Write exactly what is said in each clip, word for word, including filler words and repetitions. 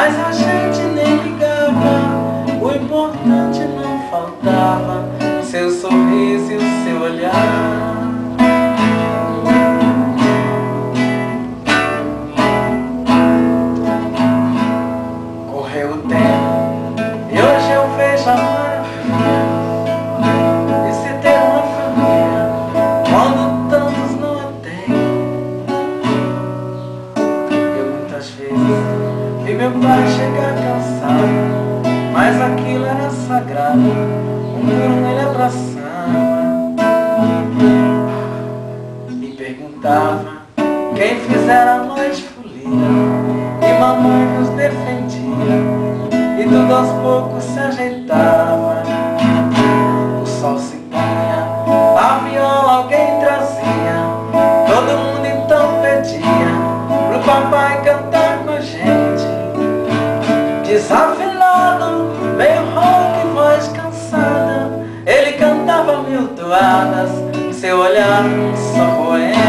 mas a gente nem ligava. O importante não faltava, seu sorriso e o seu olhar. Correu o tempo e hoje eu vejo a maravilha de se ter uma família quando tantos não a têm. Eu muitas vezes vi meu pai chegar cansado, mas aquilo era sagrado, um por ele abraçava e perguntava quem fizera a noite folia, e mamãe nos defendia, e tudo aos poucos se ajeitava. O sol se punha, a viola alguém trazia, todo mundo então pedia pro papai cantar com a gente. Desafinado, meio rouco e voz cansada, ele cantava mil toadas, seu olhar um sorroente.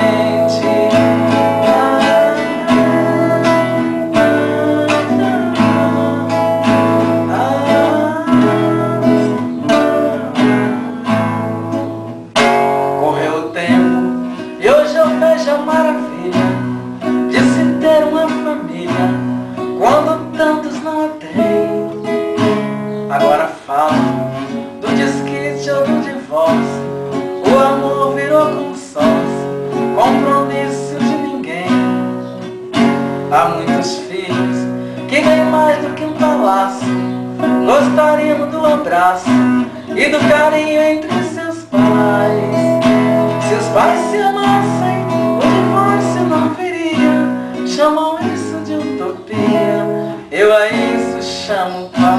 Veja a maravilha de se ter uma família quando tantos não a têm. Agora falo do desquite ou do divórcio, o amor virou consórcio, compromisso de ninguém. Há muitos filhos que ganham mais do que um palácio, gostariam do abraço e do carinho entre seus pais. Se os pais se amassem, não viria, chamam isso de utopia, eu a isso chamo paz.